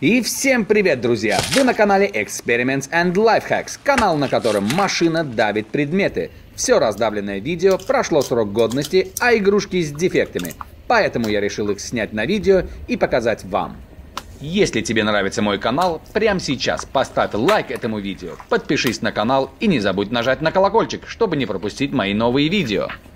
И всем привет, друзья! Вы на канале Experiments and Lifehacks, канал, на котором машина давит предметы. Все раздавленное видео, прошло срок годности, а игрушки с дефектами. Поэтому я решил их снять на видео и показать вам. Если тебе нравится мой канал, прямо сейчас поставь лайк этому видео, подпишись на канал и не забудь нажать на колокольчик, чтобы не пропустить мои новые видео.